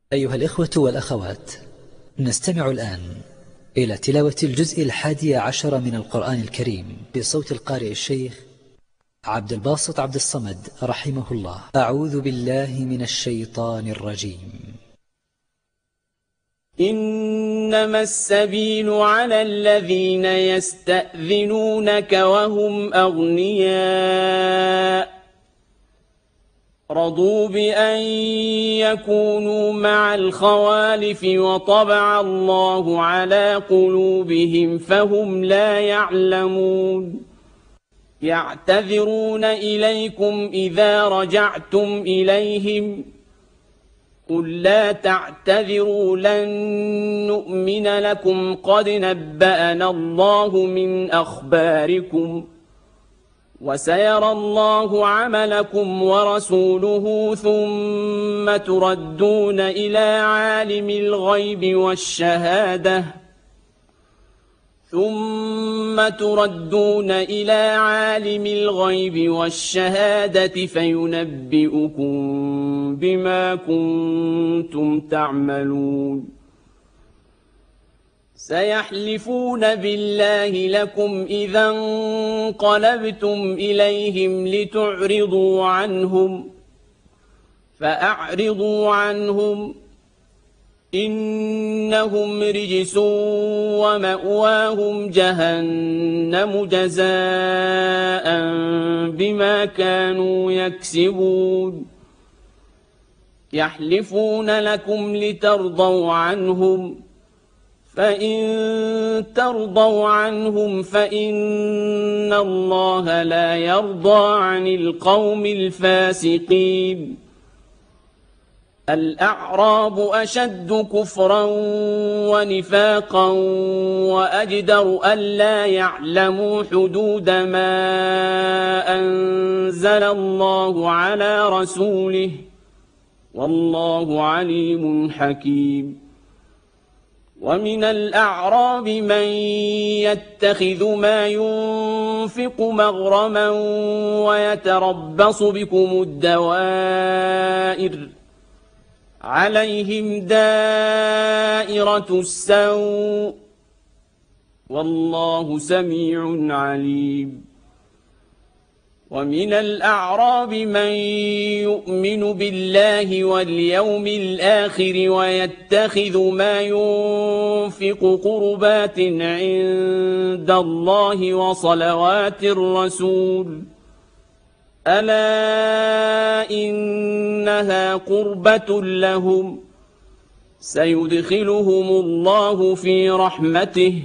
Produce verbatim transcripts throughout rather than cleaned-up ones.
أيها الإخوة والأخوات، نستمع الآن إلى تلاوة الجزء الحادي عشر من القرآن الكريم بصوت القارئ الشيخ عبد الباسط عبد الصمد رحمه الله. أعوذ بالله من الشيطان الرجيم. إنما السبيل على الذين يستأذنونك وهم أغنياء رضوا بأن يكونوا مع الخوالف وطبع الله على قلوبهم فهم لا يعلمون. يعتذرون إليكم إذا رجعتم إليهم قل لا تعتذروا لن نؤمن لكم قد نبأنا الله من أخباركم وسيرى الله عملكم ورسوله ثم تردون إلى عالم الغيب والشهادة ثم تردون إلى عالم الغيب والشهادة فينبئكم بما كنتم تعملون. سيحلفون بالله لكم إذا انقلبتم إليهم لتعرضوا عنهم فأعرضوا عنهم إنهم رجس ومأواهم جهنم جزاء بما كانوا يكسبون. يحلفون لكم لترضوا عنهم فإن ترضوا عنهم فإن الله لا يرضى عن القوم الفاسقين. الأعراب أشد كفرا ونفاقا وأجدر ألا يعلموا حدود ما أنزل الله على رسوله والله عليم حكيم. ومن الأعراب من يتخذ ما ينفق مغرما ويتربص بكم الدوائر عليهم دائرة السوء والله سميع عليم. ومن الأعراب من يؤمن بالله واليوم الآخر ويتخذ ما ينفق قربات عند الله وصلوات الرسول ألا إنها قربة لهم سيدخلهم الله في رحمته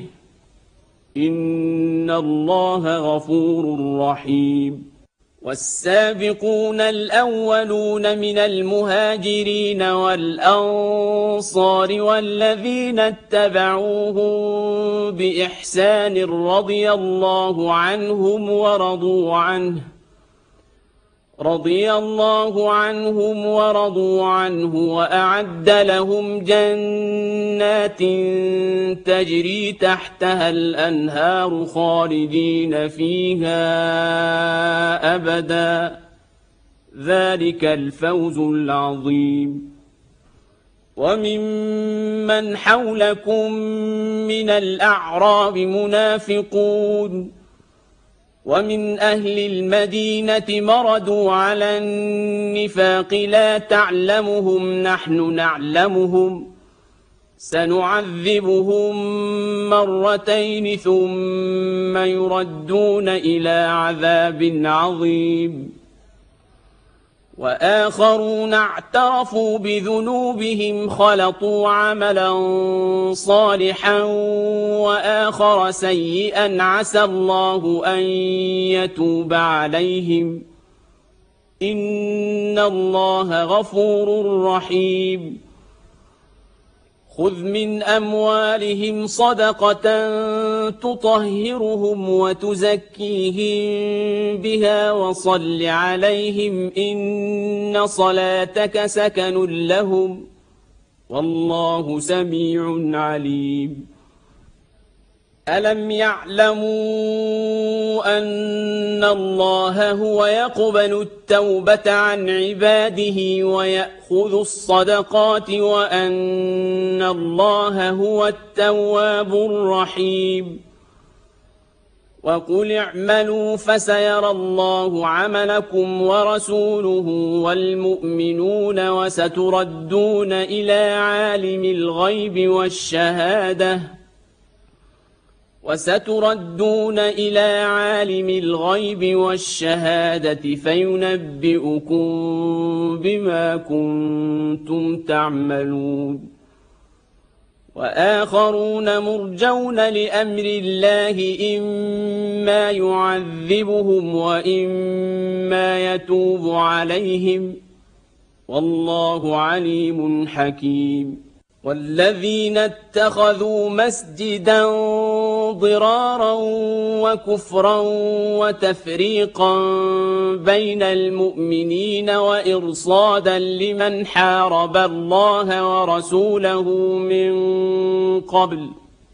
إن الله غفور رحيم. والسابقون الأولون من المهاجرين والأنصار والذين اتبعوهم بإحسان رضي الله عنهم ورضوا عنه رضي الله عنهم ورضوا عنه وأعد لهم جنات تجري تحتها الأنهار خالدين فيها أبدا ذلك الفوز العظيم. وممن حولكم من الأعراب منافقون ومن أهل المدينة مردوا على النفاق لا تعلمهم نحن نعلمهم سنعذبهم مرتين ثم يردون إلى عذاب عظيم. وآخرون اعترفوا بذنوبهم خلطوا عملا صالحا وآخر سيئا عسى الله أن يتوب عليهم إن الله غفور رحيم. خذ من أموالهم صدقة تطهرهم وتزكيهم بها وصل عليهم إن صلاتك سكن لهم والله سميع عليم. ألم يعلموا أن الله هو يقبل التوبة عن عباده ويأخذ الصدقات وأن الله هو التواب الرحيم وقل اعملوا فسيرى الله عملكم ورسوله والمؤمنون وستردون إلى عالم الغيب والشهادة وستردون إلى عالم الغيب والشهادة فينبئكم بما كنتم تعملون وآخرون مرجون لأمر الله إما يعذبهم وإما يتوب عليهم والله عليم حكيم والذين اتخذوا مسجدا ضرارا وكفرا وتفريقا بين المؤمنين وإرصادا لمن حارب الله ورسوله من قبل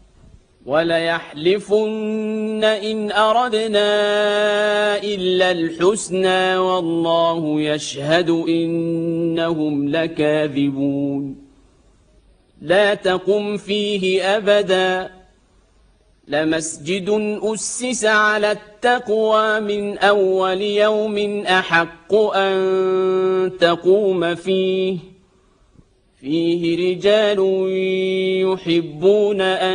وليحلفن إن أردنا إلا الحسنى والله يشهد إنهم لكاذبون لا تقم فيه أبدا لمسجد أسس على التقوى من أول يوم أحق أن تقوم فيه فيه رجال يحبون أن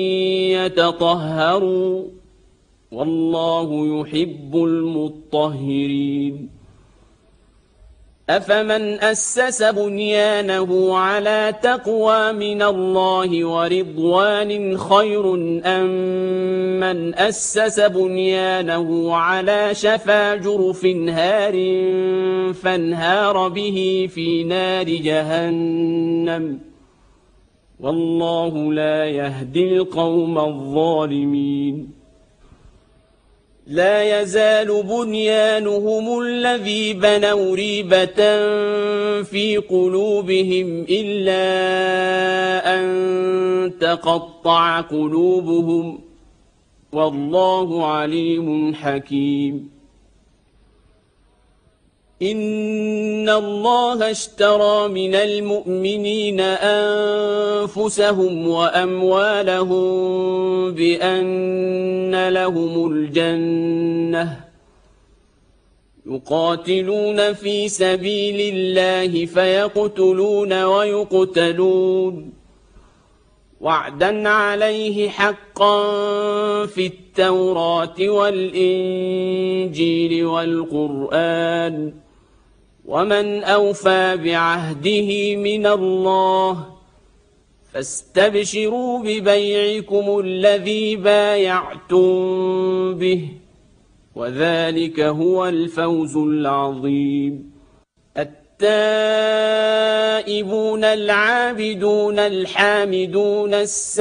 يتطهروا والله يحب المطهرين أفمن أسس بنيانه على تقوى من الله ورضوان خير أم من أسس بنيانه على شفا جرف هار فانهار به في نار جهنم والله لا يهدي القوم الظالمين لا يزال بنيانهم الذي بنوا ريبة في قلوبهم إلا أن تقطع قلوبهم والله عليم حكيم إن الله اشترى من المؤمنين أنفسهم وأموالهم بأن لهم الجنة يقاتلون في سبيل الله فيقتلون ويقتلون وعدا عليه حقا في التوراة والإنجيل والقرآن ومن أوفى بعهده من الله فاستبشروا ببيعكم الذي بايعتم به وذلك هو الفوز العظيم التائبون العابدون الحامدون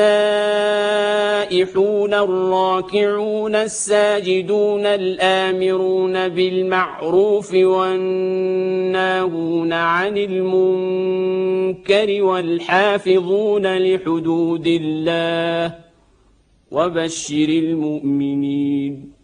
السائحون الراكعون الساجدون الآمرون بالمعروف والناهون عن المنكر والحافظون لحدود الله وبشر المؤمنين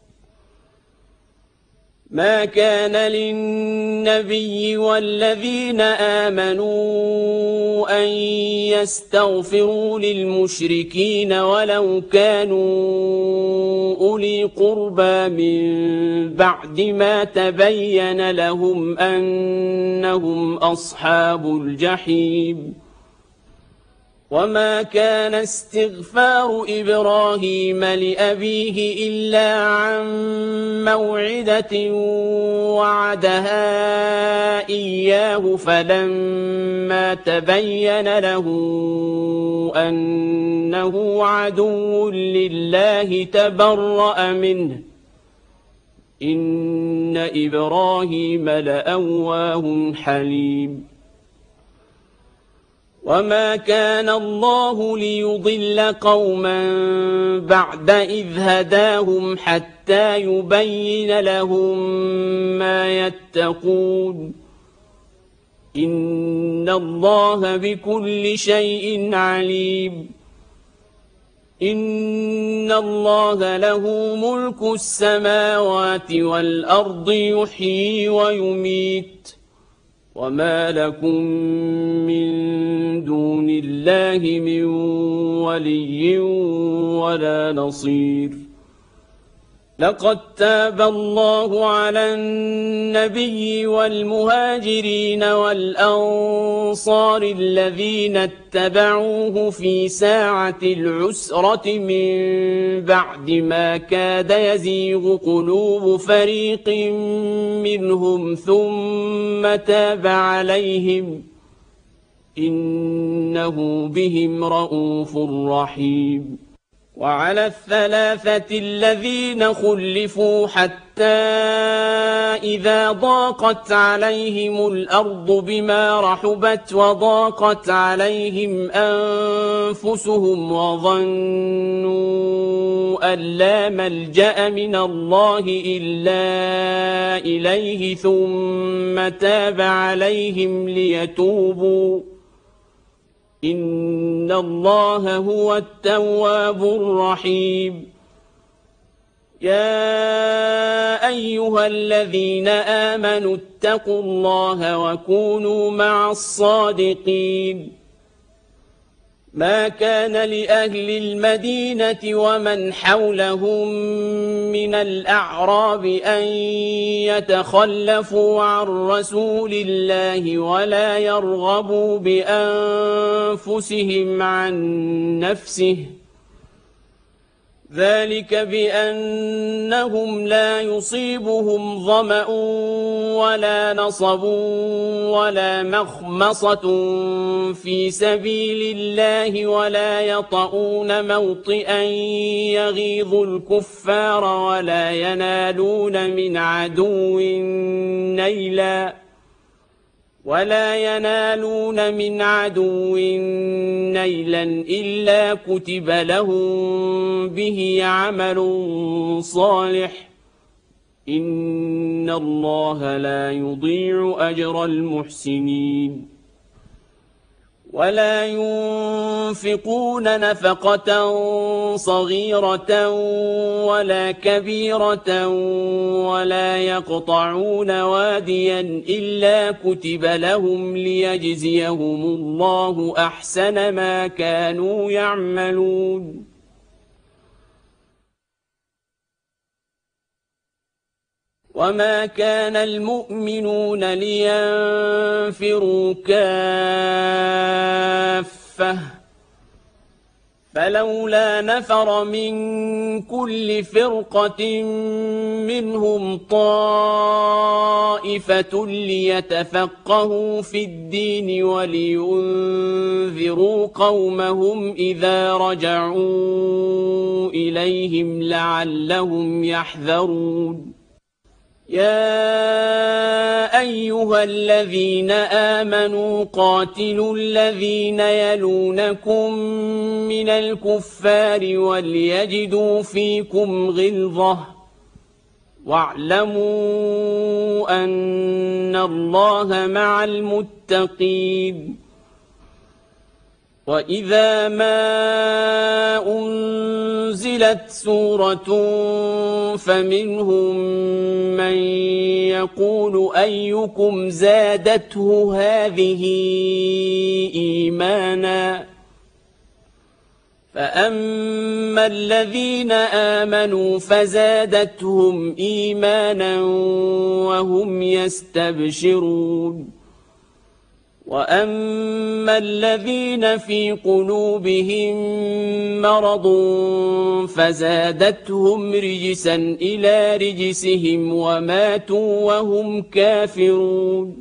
ما كان للنبي والذين آمنوا أن يستغفروا للمشركين ولو كانوا أولي قربى من بعد ما تبين لهم أنهم أصحاب الجحيم وما كان استغفار إبراهيم لأبيه إلا عن موعدة وعدها إياه فلما تبين له أنه عدو لله تبرأ منه إن إبراهيم لأواه حليم وما كان الله ليضل قوما بعد إذ هداهم حتى يبين لهم ما يتقون إن الله بكل شيء عليم إن الله له ملك السماوات والأرض يحيي ويميت وما لكم من دون الله من ولي ولا نصير لقد تاب الله على النبي والمهاجرين والأنصار الذين اتبعوه في ساعة العسرة من بعد ما كاد يزيغ قلوب فريق منهم ثم تاب عليهم إنه بهم رءوف رحيم وعلى الثلاثة الذين خلفوا حتى إذا ضاقت عليهم الأرض بما رحبت وضاقت عليهم أنفسهم وظنوا أن لا ملجأ من الله إلا إليه ثم تاب عليهم ليتوبوا إن الله هو التواب الرحيم يا أيها الذين آمنوا اتقوا الله وكونوا مع الصادقين ما كان لأهل المدينة ومن حولهم من الأعراب أن يتخلفوا عن رسول الله ولا يرغبوا بأنفسهم عن نفسه ذلك بأنهم لا يصيبهم ظمأ ولا نصب ولا مخمصة في سبيل الله ولا يطؤون موطئا يغيظ الكفار ولا ينالون من عدو نيلا ولا ينالون من عدو نيلا إلا كتب لهم به عمل صالح إن الله لا يضيع أجر المحسنين ولا ينفقون نفقة صغيرة ولا كبيرة ولا يقطعون واديا إلا كتب لهم ليجزيهم الله أحسن ما كانوا يعملون وما كان المؤمنون لينفروا كافة فلولا نفر من كل فرقة منهم طائفة ليتفقهوا في الدين ولينذروا قومهم إذا رجعوا إليهم لعلهم يحذرون يا أيها الذين آمنوا قاتلوا الذين يلونكم من الكفار وليجدوا فيكم غلظة واعلموا أن الله مع المتقين وإذا ما أنزلت سورة فمنهم من يقول أيكم زادته هذه إيمانا فأما الذين آمنوا فزادتهم إيمانا وهم يستبشرون وأما الذين في قلوبهم مرض فزادتهم رجسا إلى رجسهم وماتوا وهم كافرون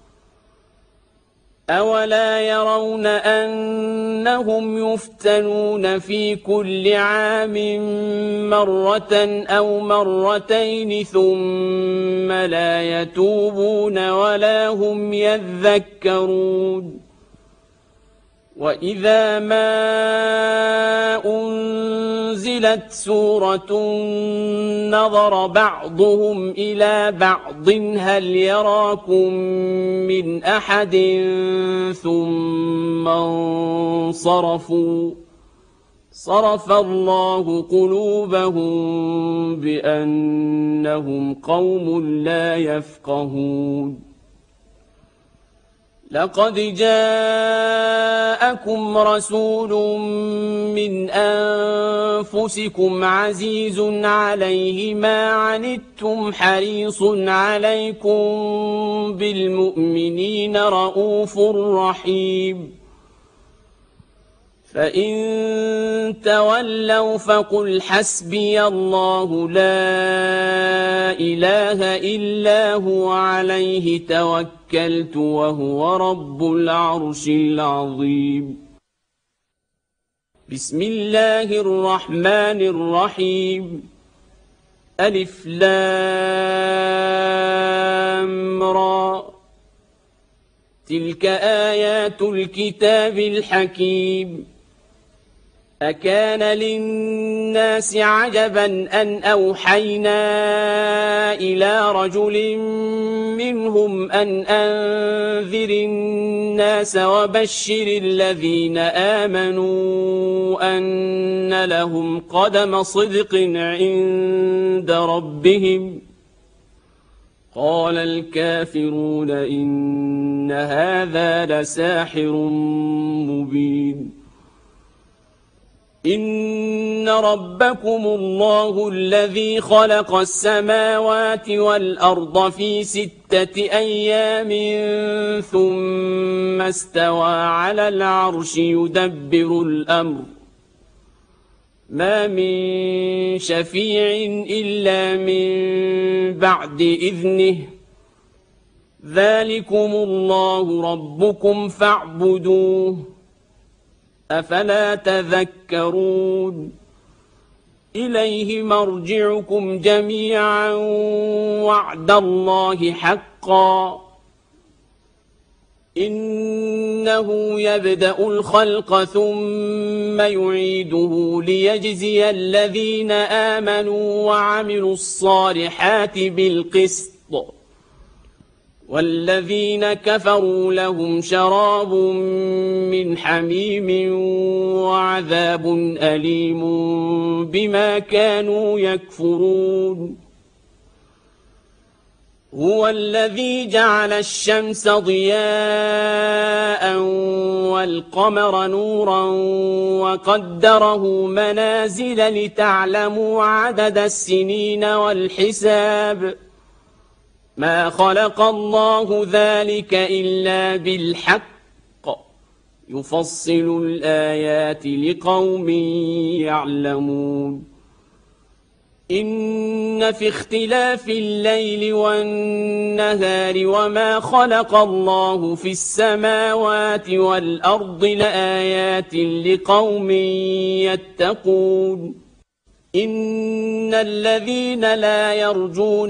أولا يرون أنهم يفتنون في كل عام مرة أو مرتين ثم لا يتوبون ولا هم يذكرون وإذا ما أنزلت سورة نظر بعضهم إلى بعض هل يراكم من أحد ثم انصرفوا صرف الله قلوبهم بأنهم قوم لا يفقهون لقد جاءكم رسول من أنفسكم عزيز عليه ما عنتم حريص عليكم بالمؤمنين رءوف رحيم فإن تولوا فقل حسبي الله لا إله إلا هو عليه توكلت وهو رب العرش العظيم بسم الله الرحمن الرحيم ألف لام را تلك آيات الكتاب الحكيم أكان للناس عجبا أن أوحينا إلى رجل منهم أن أنذر الناس وبشر الذين آمنوا أن لهم قدم صدق عند ربهم قال الكافرون إن هذا لساحر مبين إن ربكم الله الذي خلق السماوات والأرض في ستة أيام ثم استوى على العرش يدبر الأمر ما من شفيع إلا من بعد إذنه ذلكم الله ربكم فاعبدوه أفلا تذكرون إليه مرجعكم جميعا وعد الله حقا إنه يبدأ الخلق ثم يعيده ليجزي الذين آمنوا وعملوا الصالحات بالقسط والذين كفروا لهم شراب من حميم وعذاب أليم بما كانوا يكفرون هو الذي جعل الشمس ضياء والقمر نورا وقدره منازل لتعلموا عدد السنين والحساب ما خلق الله ذلك إلا بالحق يفصل الآيات لقوم يعلمون إن في اختلاف الليل والنهار وما خلق الله في السماوات والأرض لآيات لقوم يتقون إن الذين لا يرجون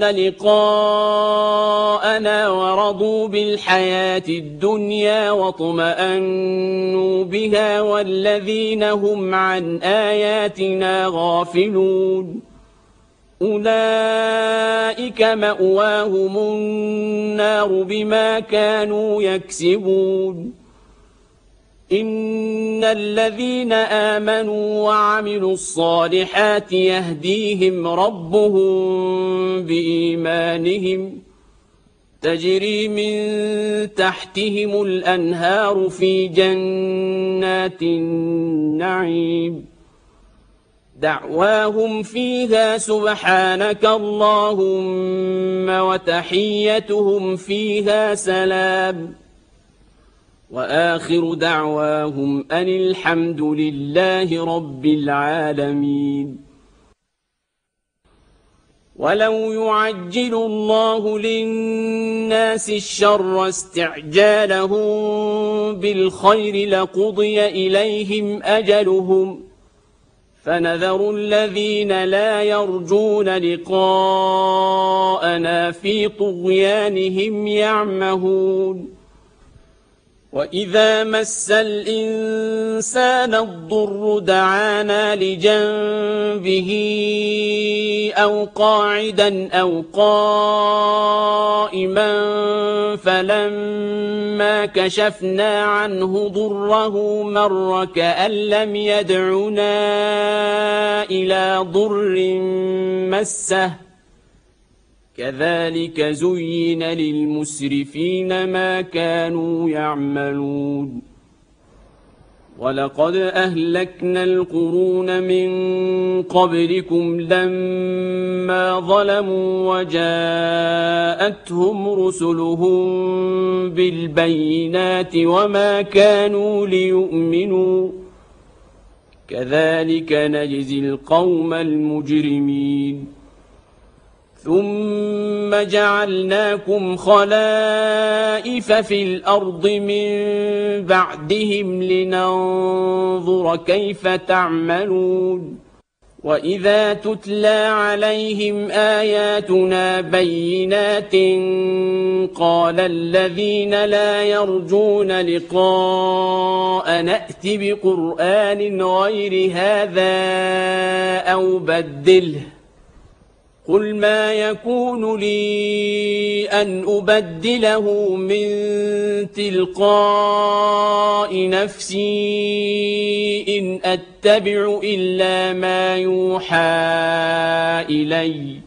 لقاءنا ورضوا بالحياة الدنيا واطمأنوا بها والذين هم عن آياتنا غافلون أولئك مأواهم النار بما كانوا يكسبون إن الذين آمنوا وعملوا الصالحات يهديهم ربهم بإيمانهم تجري من تحتهم الأنهار في جنات النعيم دعواهم فيها سبحانك اللهم وتحيتهم فيها سلام وآخر دعواهم أن الحمد لله رب العالمين ولو يعجل الله للناس الشر استعجالهم بالخير لقضي إليهم أجلهم فنذر الذين لا يرجون لقاءنا في طغيانهم يعمهون وإذا مس الإنسان الضر دعانا لجنبه أو قاعدا أو قائما فلما كشفنا عنه ضره مر كأن لم يدعنا إلى ضر مسه كذلك زين للمسرفين ما كانوا يعملون ولقد أهلكنا القرون من قبلكم لما ظلموا وجاءتهم رسلهم بالبينات وما كانوا ليؤمنوا كذلك نجزي القوم المجرمين ثم جعلناكم خلائف في الأرض من بعدهم لننظر كيف تعملون وإذا تتلى عليهم آياتنا بينات قال الذين لا يرجون لقاء نأت بقرآن غير هذا أو بدله قل ما يكون لي أن أبدله من تلقاء نفسي إن أتبع إلا ما يوحى إلي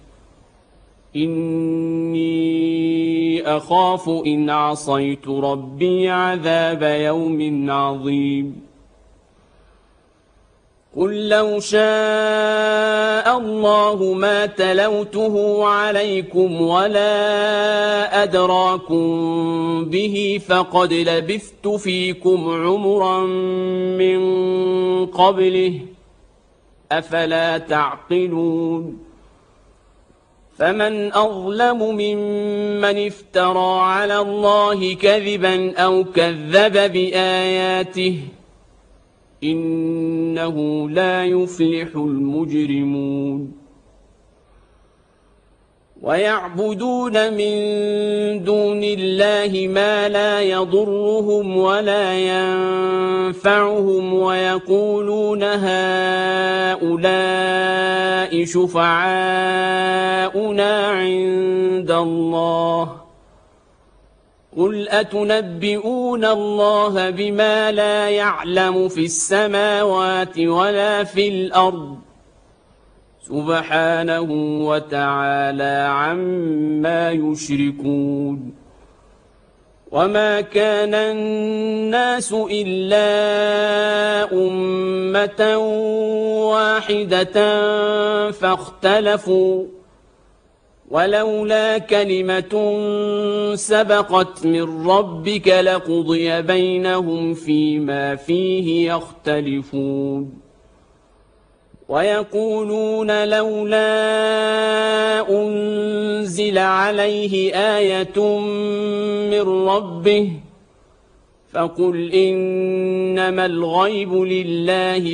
إني أخاف إن عصيت ربي عذاب يوم عظيم قل لو شاء الله ما تلوته عليكم ولا أدراكم به فقد لبثت فيكم عمرا من قبله أفلا تعقلون فمن أظلم ممن افترى على الله كذبا أو كذب بآياته إنه لا يفلح المجرمون ويعبدون من دون الله ما لا يضرهم ولا ينفعهم ويقولون هؤلاء شفعاؤنا عند الله قل أتنبئون الله بما لا يعلم في السماوات ولا في الأرض سبحانه وتعالى عما يشركون وما كان الناس إلا أمة واحدة فاختلفوا ولولا كلمة سبقت من ربك لقضي بينهم فيما فيه يختلفون ويقولون لولا أنزل عليه آية من ربه فقل إنما الغيب لله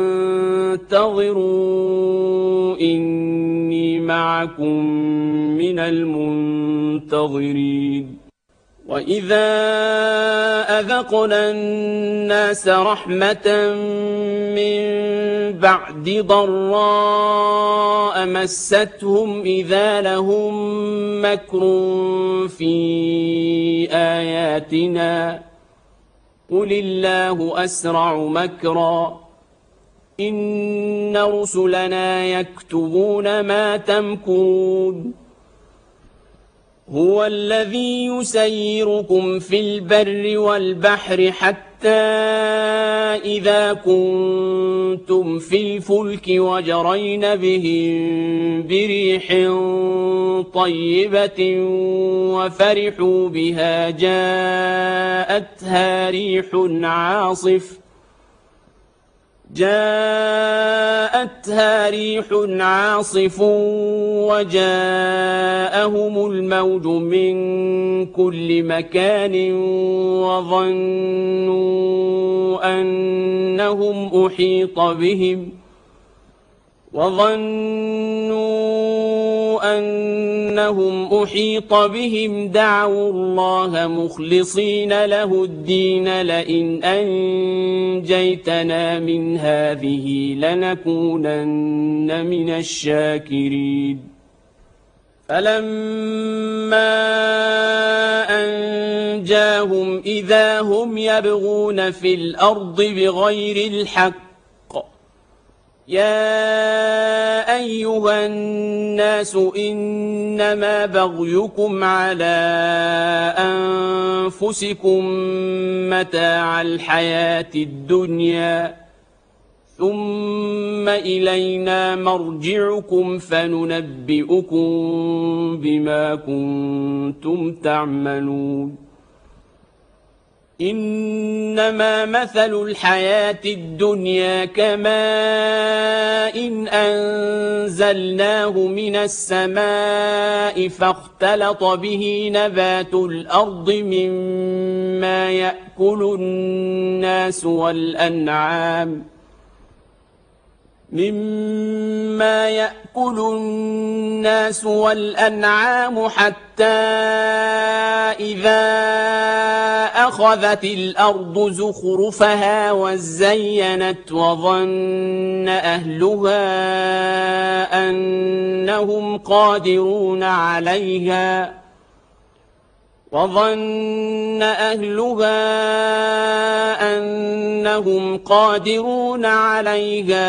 فانتظروا إني معكم من المنتظرين وإذا أذقنا الناس رحمة من بعد ضراء مستهم إذا لهم مكر في آياتنا قل الله أسرع مكرا إن رسلنا يكتبون ما تمكرون هو الذي يسيركم في البر والبحر حتى إذا كنتم في الفلك وجرين بهم بريح طيبة وفرحوا بها جاءتها ريح عاصف جاءتها ريح عاصف وجاءهم الموج من كل مكان وظنوا أنهم أحيط بهم وظنوا ظنوا أنهم أحيط بهم دعوا الله مخلصين له الدين لئن أنجيتنا من هذه لنكونن من الشاكرين فلما أنجاهم إذا هم يبغون في الأرض بغير الحق يا أيها الناس إنما بغيكم على أنفسكم متاع الحياة الدنيا ثم إلينا مرجعكم فننبئكم بما كنتم تعملون إنما مثل الحياة الدنيا كماء إن أنزلناه من السماء فاختلط به نبات الأرض مما يأكل الناس والأنعام مما يأكل الناس والأنعام حتى إذا أخذت الأرض زخرفها وزينت وظن أهلها أنهم قادرون عليها وظن أهلها أنهم قادرون عليها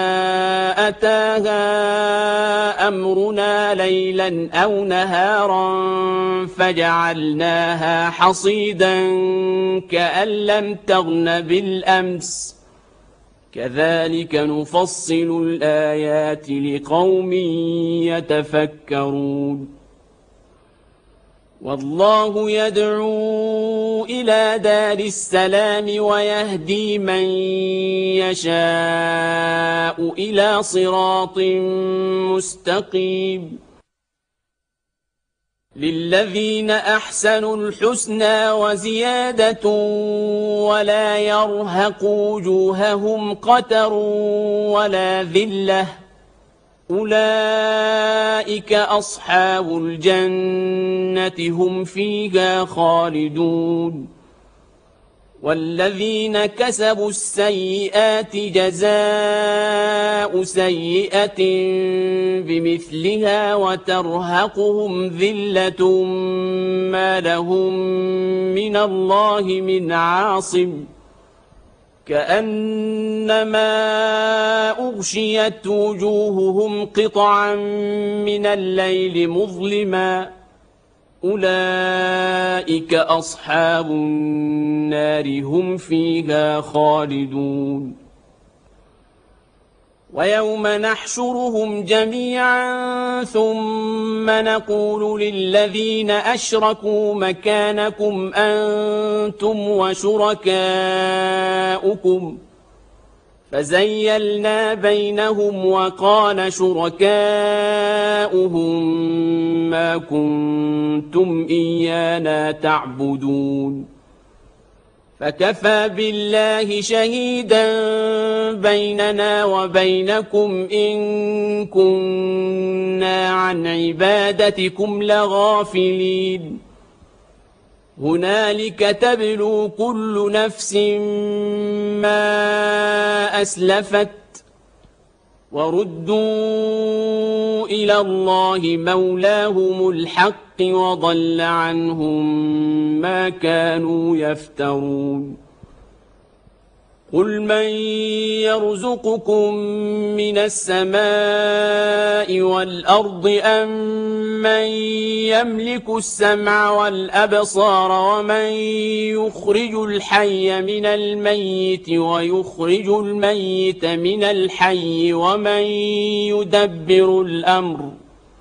أتاها أمرنا ليلا أو نهارا فجعلناها حصيدا كأن لم تغن بالأمس كذلك نفصل الآيات لقوم يتفكرون والله يدعو إلى دار السلام ويهدي من يشاء إلى صراط مستقيم للذين أحسنوا الحسنى وزيادة ولا يرهق وجوههم قتر ولا ذلة أولئك أصحاب الجنة هم فيها خالدون والذين كسبوا السيئات جزاء سيئة بمثلها وترهقهم ذلة ما لهم من الله من عاصم كأنما أغشيت وجوههم قطعا من الليل مظلما أولئك أصحاب النار هم فيها خالدون ويوم نحشرهم جميعا ثم نقول للذين أشركوا مكانكم أنتم وشركاؤكم فزيلنا بينهم وقال شركاؤهم ما كنتم إيانا تعبدون فكفى بالله شهيدا بيننا وبينكم إن كنا عن عبادتكم لغافلين هنالك تبلو كل نفس ما أسلفت وردوا إلى الله مولاهم الحق وضل عنهم ما كانوا يفترون قل من يرزقكم من السماء والأرض أم من يملك السمع والأبصار ومن يخرج الحي من الميت ويخرج الميت من الحي ومن يدبر الأمر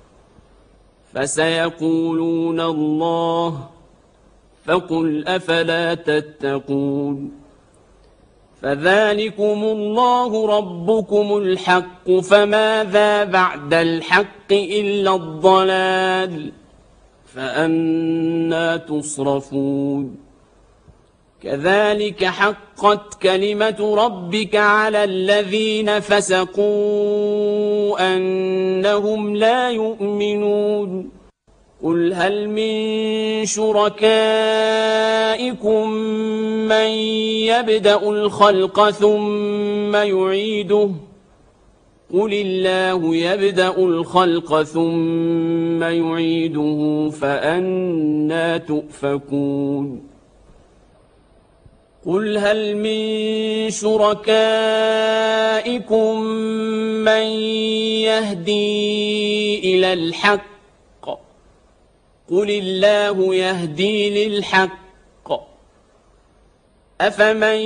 فسيقولون الله فقل أفلا تتقون فذلكم الله ربكم الحق فماذا بعد الحق إلا الضلال فأنى تصرفون كذلك حقت كلمة ربك على الذين فسقوا أنهم لا يؤمنون قل هل من شركائكم من يبدأ الخلق ثم يعيده قل الله يبدأ الخلق ثم يعيده فأنى تؤفكون قل هل من شركائكم من يهدي إلى الحق قل الله يهدي للحق أفمن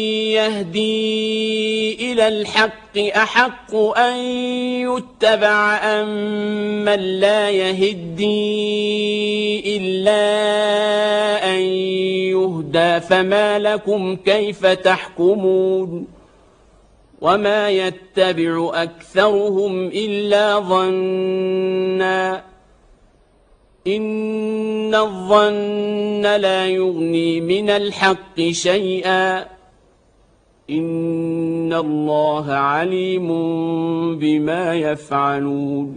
يهدي إلى الحق أحق أن يتبع أم من لا يهدي إلا أن يهدى فما لكم كيف تحكمون وما يتبع أكثرهم إلا ظنّا إن الظن لا يغني من الحق شيئا إن الله عليم بما يفعلون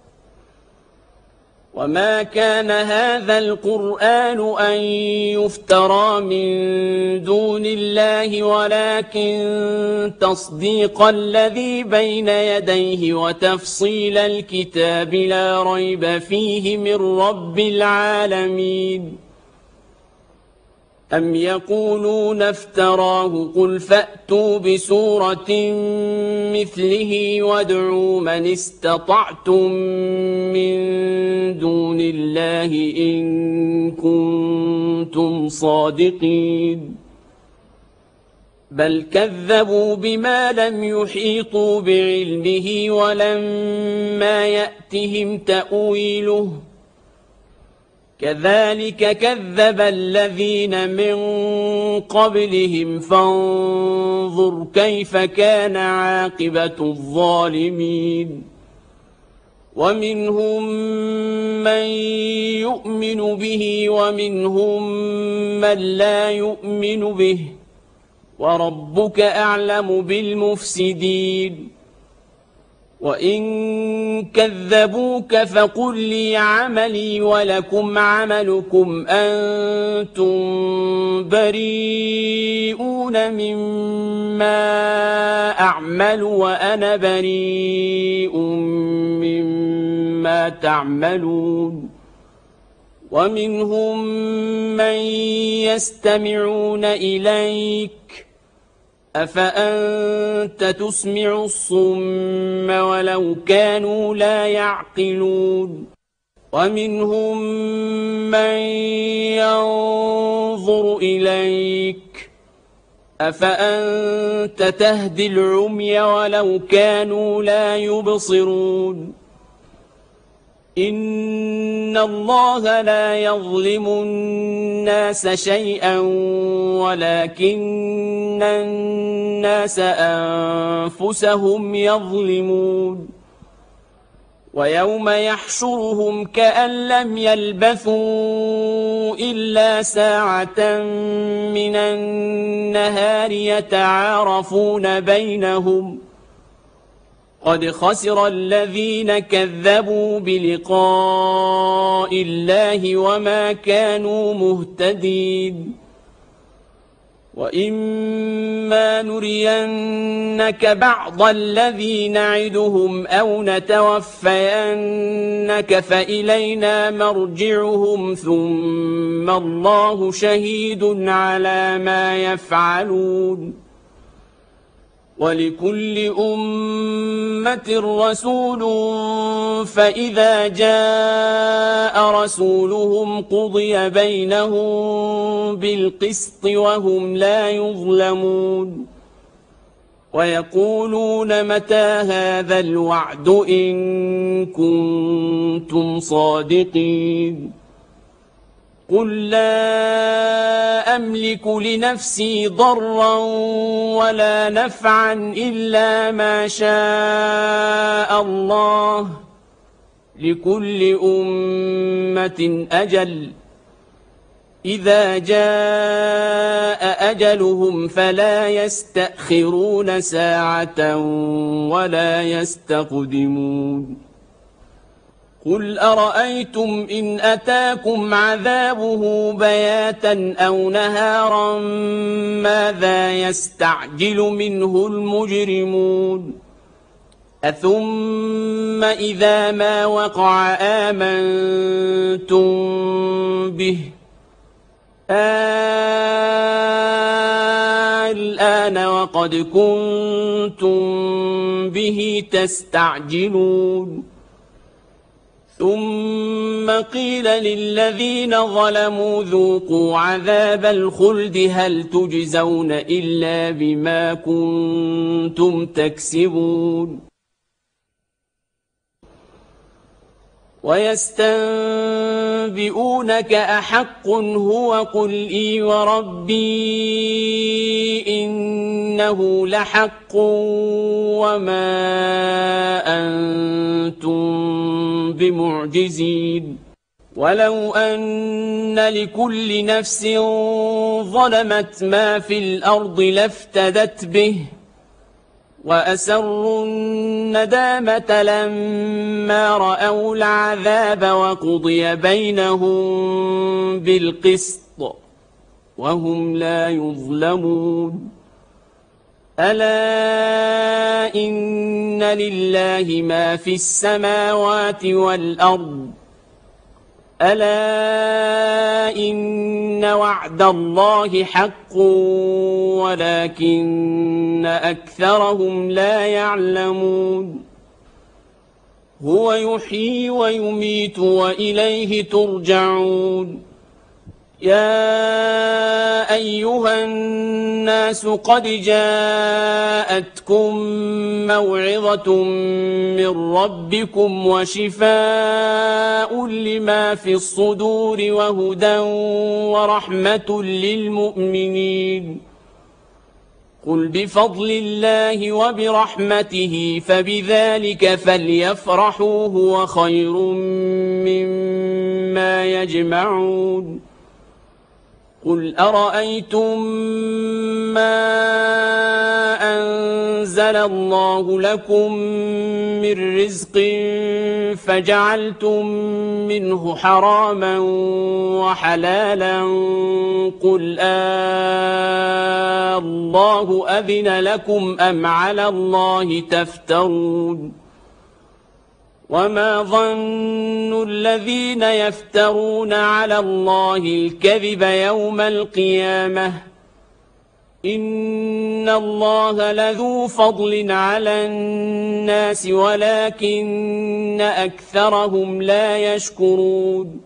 وما كان هذا القرآن أن يفترى من دون الله ولكن تصديق الذي بين يديه وتفصيل الكتاب لا ريب فيه من رب العالمين أم يقولون افتراه قل فأتوا بسورة مثله وادعوا من استطعتم من دون الله إن كنتم صادقين بل كذبوا بما لم يحيطوا بعلمه ولما يأتهم تأويله كذلك كذب الذين من قبلهم فانظر كيف كان عاقبة الظالمين ومنهم من يؤمن به ومنهم من لا يؤمن به وربك أعلم بالمفسدين وإن كذبوك فقل لي عملي ولكم عملكم أنتم بريئون مما أعمل وأنا بريء مما تعملون ومنهم من يستمعون إليك أفأنت تسمع الصم ولو كانوا لا يعقلون ومنهم من ينظر إليك أفأنت تهدي العمي ولو كانوا لا يبصرون إن الله لا يظلم الناس شيئا ولكن الناس أنفسهم يظلمون ويوم يحشرهم كأن لم يلبثوا إلا ساعة من النهار يتعارفون بينهم قد خسر الذين كذبوا بلقاء الله وما كانوا مهتدين وإما نرينك بعض الذي نعدهم أو نتوفينك فإلينا مرجعهم ثم الله شهيد على ما يفعلون ولكل أمة رسول فإذا جاء رسولهم قضي بينهم بالقسط وهم لا يظلمون ويقولون متى هذا الوعد إن كنتم صادقين قل لا أملك لنفسي ضرا ولا نفعا إلا ما شاء الله لكل أمة أجل إذا جاء أجلهم فلا يستأخرون ساعة ولا يستقدمون قل أرأيتم إن أتاكم عذابه بياتا أو نهارا ماذا يستعجل منه المجرمون أثم إذا ما وقع آمنتم به الآن وقد كنتم به تستعجلون ثم قيل للذين ظلموا ذوقوا عذاب الخلد هل تجزون إلا بما كنتم تكسبون ويستنبئونك أحق هو قل إي وربي إنه لحق وما أنتم بمعجزين ولو أن لكل نفس ظلمت ما في الأرض لافتدت به وأسروا الندامة لما رأوا العذاب وقضي بينهم بالقسط وهم لا يظلمون ألا إن لله ما في السماوات والأرض ألا إن وعد الله حق ولكن أكثرهم لا يعلمون هو يحيي ويميت وإليه ترجعون يا أيها الناس قد جاءتكم موعظة من ربكم وشفاء لما في الصدور وهدى ورحمة للمؤمنين قل بفضل الله وبرحمته فبذلك فليفرحوا هو خير مما يجمعون قل أرأيتم ما أنزل الله لكم من رزق فجعلتم منه حراما وحلالا قل آه الله أذن لكم أم على الله تفترون وما ظن الذين يفترون على الله الكذب يوم القيامة إن الله لذو فضل على الناس ولكن أكثرهم لا يشكرون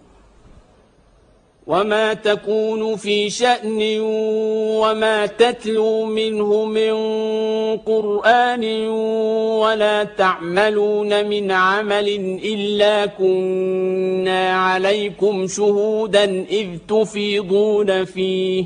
وما تكون في شأن وما تتلو منه من قرآن ولا تعملون من عمل إلا كنا عليكم شهودا إذ تفيضون فيه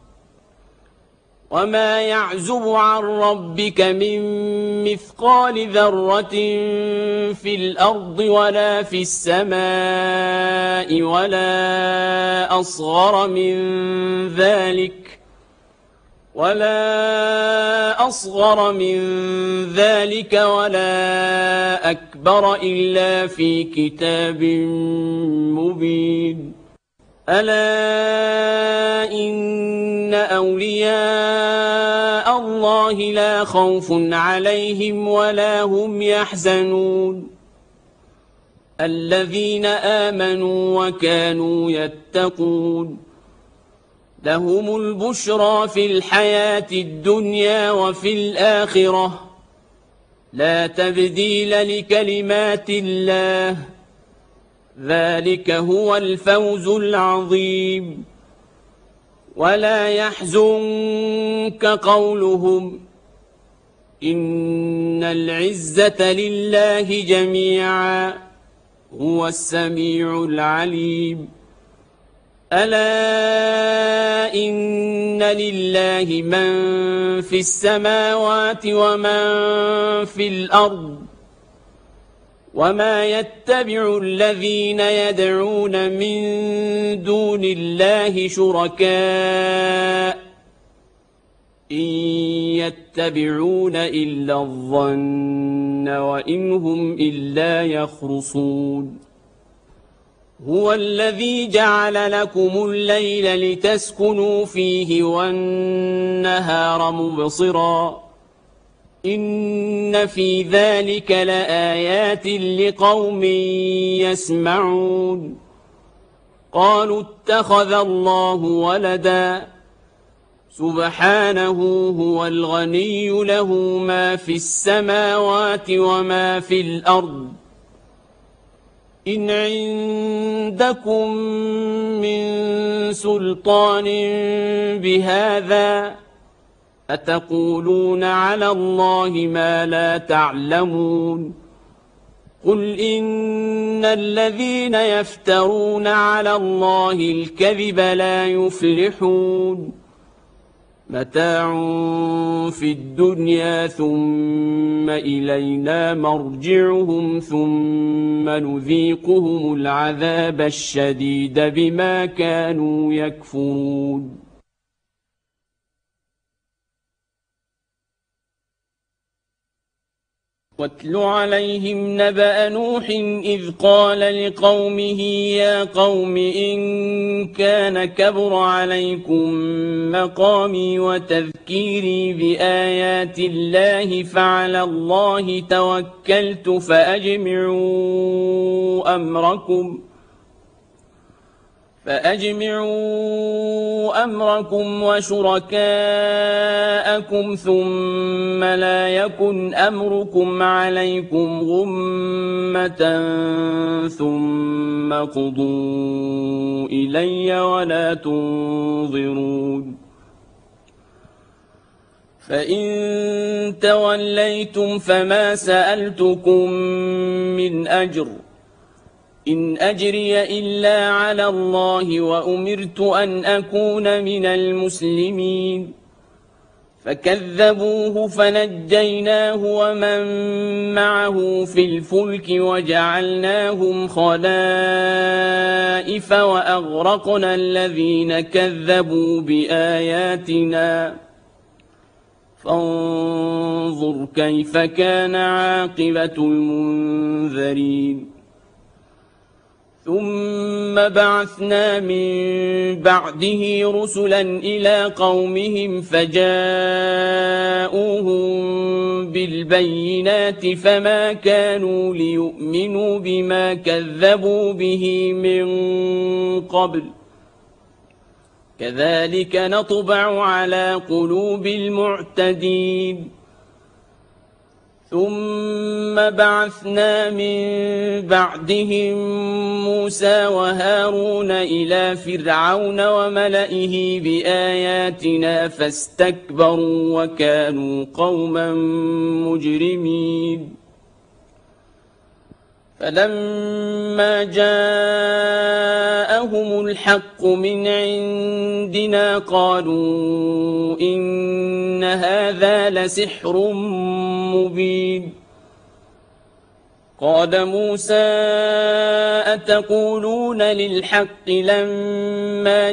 وما يعزب عن ربك من مثقال ذرة في الأرض ولا في السماء ولا أصغر من ذلك ولا أصغر من ذلك ولا أكبر إلا في كتاب مبين ألا إن أولياء الله لا خوف عليهم ولا هم يحزنون الذين آمنوا وكانوا يتقون لهم البشرى في الحياة الدنيا وفي الآخرة لا تبديل لكلمات الله ذلك هو الفوز العظيم ولا يحزنك قولهم إن العزة لله جميعا هو السميع العليم ألا إن لله من في السماوات ومن في الأرض وما يتبع الذين يدعون من دون الله شركاء إن يتبعون إلا الظن وإن هم إلا يخرصون هو الذي جعل لكم الليل لتسكنوا فيه والنهار مبصرا إن في ذلك لآيات لقوم يسمعون قالوا اتخذ الله ولدا سبحانه هو الغني له ما في السماوات وما في الأرض إن عندكم من سلطان بهذا أتقولون على الله ما لا تعلمون قل إن الذين يفترون على الله الكذب لا يفلحون متاع في الدنيا ثم إلينا مرجعهم ثم نذيقهم العذاب الشديد بما كانوا يكفرون واتل عليهم نبأ نوح إذ قال لقومه يا قوم إن كان كبر عليكم مقامي وتذكيري بآيات الله فعلى الله توكلت فأجمعوا أمركم فأجمعوا أمركم وشركاءكم ثم لا يكن أمركم عليكم غمة ثم قضوا إلي ولا تنظرون فإن توليتم فما سألتكم من أجر إن أجري إلا على الله وأمرت أن أكون من المسلمين فكذبوه فنجيناه ومن معه في الفلك وجعلناهم خلائف وأغرقنا الذين كذبوا بآياتنا فانظر كيف كان عاقبة المنذرين ثم بعثنا من بعده رسلا إلى قومهم فجاءوهم بالبينات فما كانوا ليؤمنوا بما كذبوا به من قبل كذلك نطبع على قلوب المعتدين ثم بعثنا من بعدهم موسى وهارون إلى فرعون وملئه بآياتنا فاستكبروا وكانوا قوما مجرمين فلما جاءهم الحق من عندنا قالوا إن هذا لسحر مبين قال موسى أتقولون للحق لما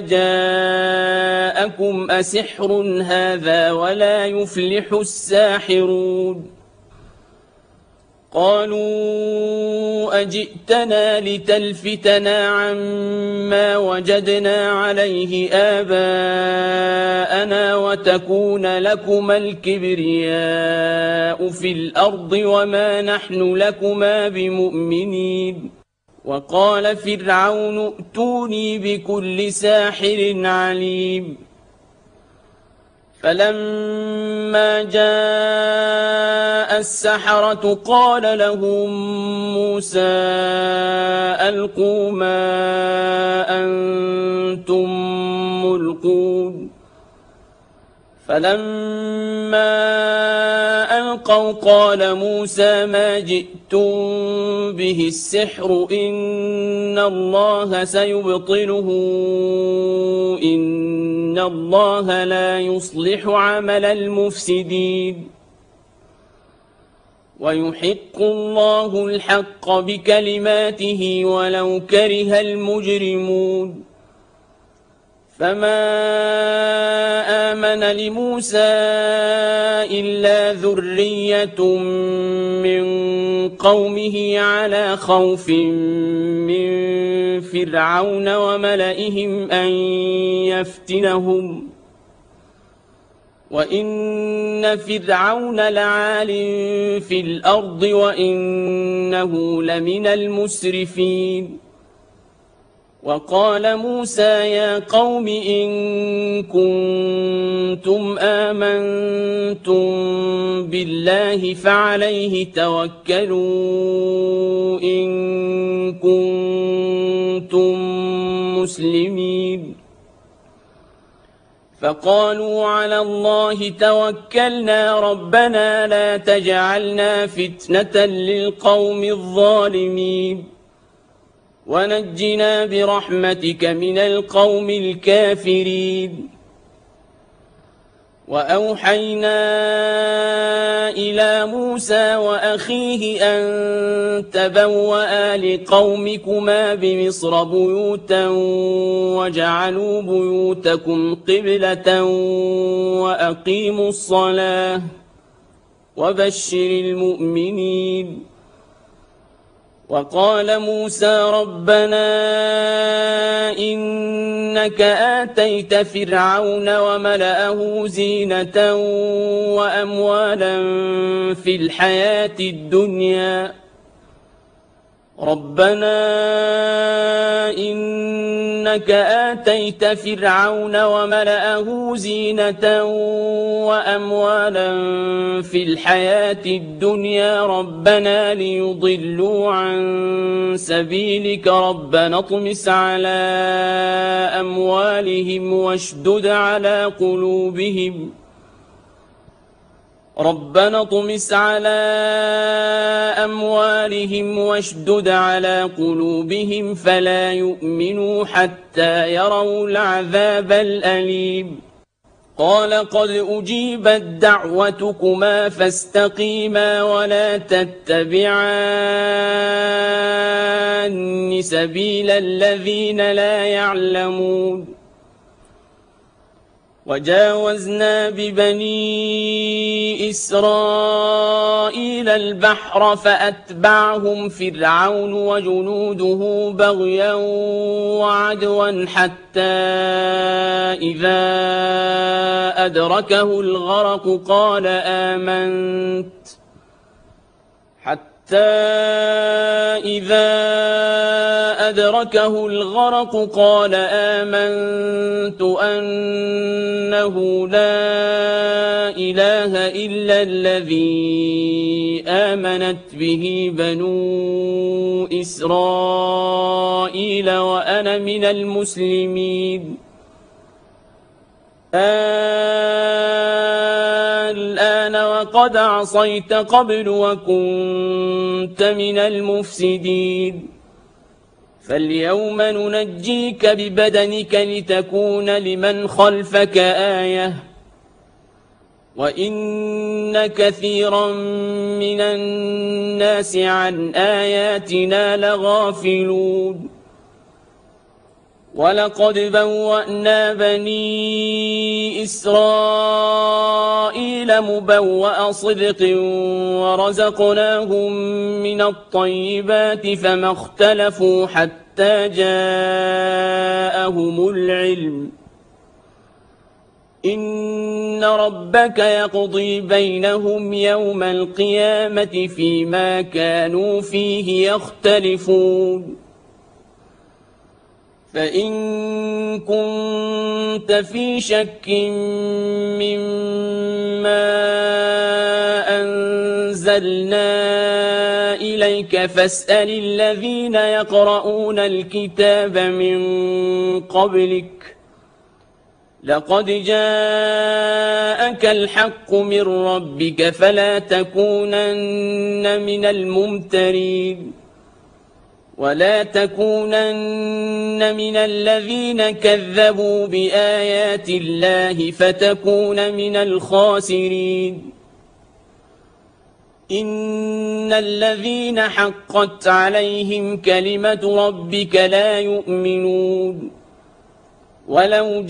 جاءكم أسحر هذا ولا يفلح الساحرون قالوا أجئتنا لتلفتنا عما وجدنا عليه آباءنا وتكون لكما الكبرياء في الأرض وما نحن لكما بمؤمنين وقال فرعون ائتوني بكل ساحر عليم فلما جاء السحرة قال لهم موسى ألقوا ما أنتم ملقون فلما ألقوا قال موسى ما جئتم به السحر إن الله سيبطله إن الله لا يصلح عمل المفسدين ويحق الله الحق بكلماته ولو كره المجرمون فما آمن لموسى إلا ذرية من قومه على خوف من فرعون وملئهم أن يفتنهم وإن فرعون لعال في الأرض وإنه لمن المسرفين وقال موسى يا قوم إن كنتم آمنتم بالله فعليه توكلوا إن كنتم مسلمين فقالوا على الله توكلنا ربنا لا تجعلنا فتنة للقوم الظالمين ونجنا برحمتك من القوم الكافرين وأوحينا إلى موسى وأخيه أن تبوأ لقومكما بمصر بيوتا وجعلوا بيوتكم قبلة وأقيموا الصلاة وبشر المؤمنين وقال موسى ربنا إنك آتيت فرعون وملأه زينة وأموالا في الحياة الدنيا ربنا إنك آتيت فرعون وملأه زينة وأموالا في الحياة الدنيا ربنا ليضلوا عن سبيلك ربنا اطمس على أموالهم واشدد على قلوبهم ربنا اطمس على أموالهم واشدد على قلوبهم فلا يؤمنوا حتى يروا العذاب الأليم قال قد أجيبت دعوتكما فاستقيما ولا تتبعان سبيل الذين لا يعلمون وجاوزنا ببني إسرائيل البحر فأتبعهم فرعون وجنوده بغيا وعدوا حتى إذا أدركه الغرق قال آمنت حتى إذا أدركه الغرق قال آمنت أنه لا إله إلا الذي آمنت به بنو إسرائيل وأنا من المسلمين الآن وقد عصيت قبل وكنت من المفسدين فاليوم ننجيك ببدنك لتكون لمن خلفك آية وإن كثيرا من الناس عن آياتنا لغافلون ولقد بوأنا بني إسرائيل مبوأ صدق ورزقناهم من الطيبات فما اختلفوا حتى جاءهم العلم إن ربك يقضي بينهم يوم القيامة فيما كانوا فيه يختلفون فإن كنت في شك مما أنزلنا إليك فاسأل الذين يقرؤون الكتاب من قبلك لقد جاءك الحق من ربك فلا تكونن من الممترين ولا تكونن من الذين كذبوا بآيات الله فتكون من الخاسرين إن الذين حقت عليهم كلمة ربك لا يؤمنون ولو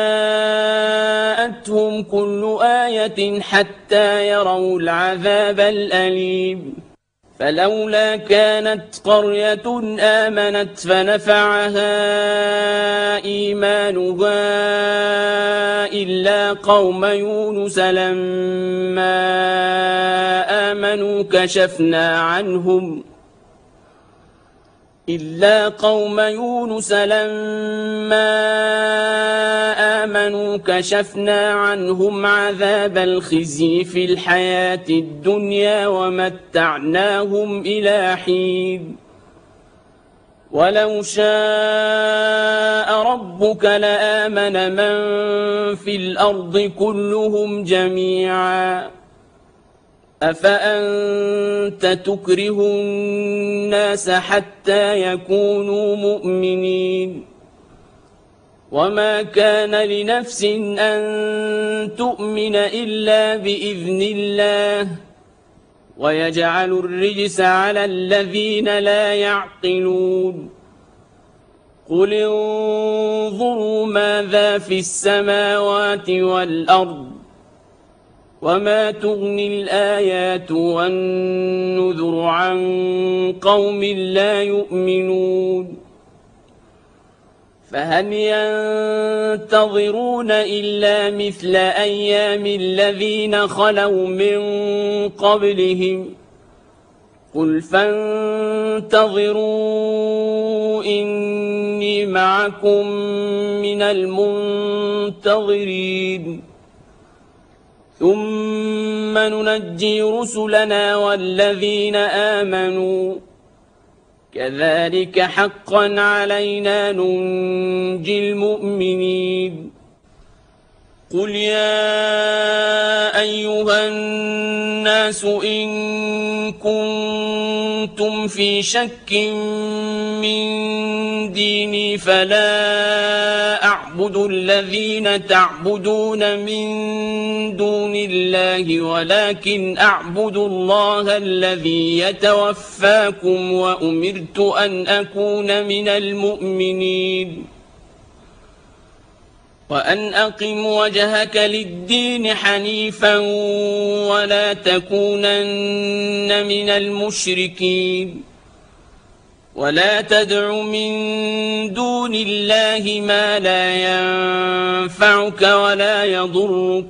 جاءتهم كل آية حتى يروا العذاب الأليم فلولا كانت قرية آمنت فنفعها إيمانها إلا قوم يونس لما آمنوا كشفنا عنهم إلا قوم يونس لما آمنوا كشفنا عنهم عذاب الخزي في الحياة الدنيا ومتعناهم إلى حين ولو شاء ربك لآمن من في الأرض كلهم جميعا أفأنت تكره الناس حتى يكونوا مؤمنين وما كان لنفس أن تؤمن إلا بإذن الله ويجعل الرجس على الذين لا يعقلون قل انظروا ماذا في السماوات والأرض وما تغني الآيات والنذر عن قوم لا يؤمنون فهل ينتظرون إلا مثل أيام الذين خلوا من قبلهم قل فانتظروا إني معكم من المنتظرين ثم ننجي رسلنا والذين آمنوا كذلك حقا علينا ننجي المؤمنين قل يا أيها الناس إن كنتم في شك من ديني فلا أعبد الذين تعبدون من دون الله ولكن أعبد الله الذي يتوفاكم وأمرت أن أكون من المؤمنين وأن أقم وجهك للدين حنيفا ولا تكونن من المشركين ولا تدع من دون الله ما لا ينفعك ولا يضرك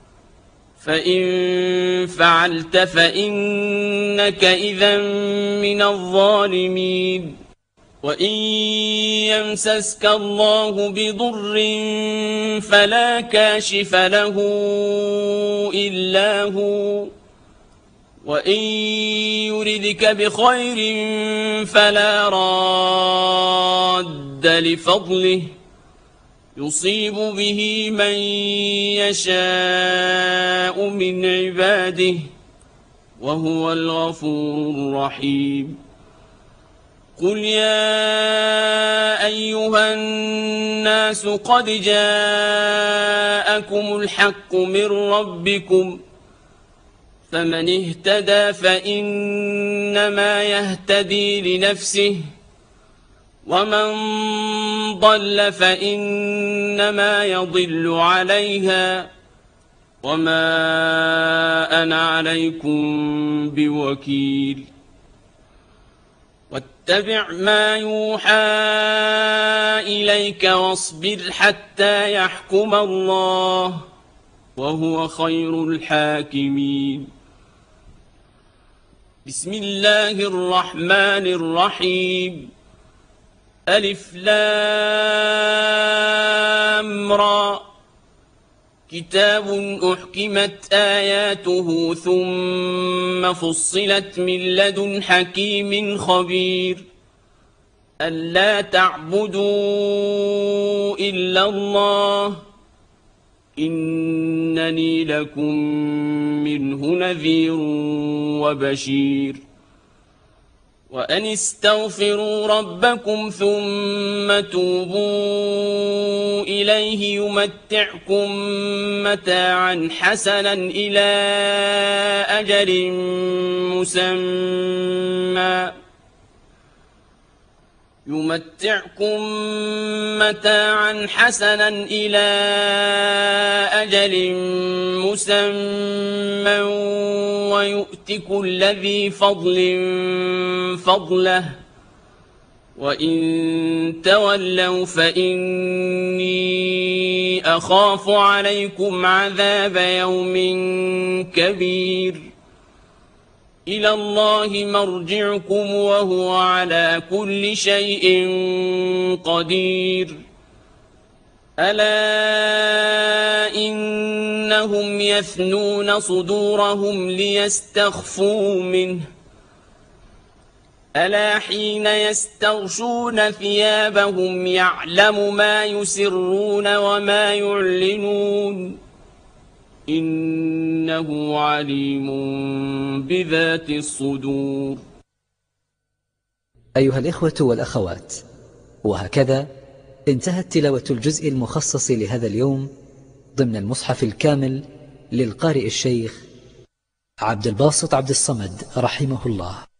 فإن فعلت فإنك إذا من الظالمين وإن يمسسك الله بضر فلا كاشف له إلا هو وإن يردك بخير فلا راد لفضله يصيب به من يشاء من عباده وهو الغفور الرحيم قل يا أيها الناس قد جاءكم الحق من ربكم فمن اهتدى فإنما يهتدي لنفسه ومن ضل فإنما يضل عليها وما أنا عليكم بوكيل واتبع ما يوحى إليك واصبر حتى يحكم الله وهو خير الحاكمين بسم الله الرحمن الرحيم ألف لام را كتاب أحكمت آياته ثم فصلت من لدن حكيم خبير ألا تعبدوا إلا الله إنني لكم منه نذير وبشير وأن استغفروا ربكم ثم توبوا إليه يمتعكم متاعا حسنا إلى أجل مسمى يمتعكم متاعا حسنا إلى أجل مسمى ويؤت كل ذي فضل فضله وإن تولوا فإني أخاف عليكم عذاب يوم كبير إلى الله مرجعكم وهو على كل شيء قدير ألا إنهم يثنون صدورهم ليستخفوا منه ألا حين يستغشون ثيابهم يعلم ما يسرون وما يعلنون إنه عليم بذات الصدور. أيها الإخوة والأخوات، وهكذا انتهت تلاوة الجزء المخصص لهذا اليوم ضمن المصحف الكامل للقارئ الشيخ عبد الباسط عبد الصمد رحمه الله.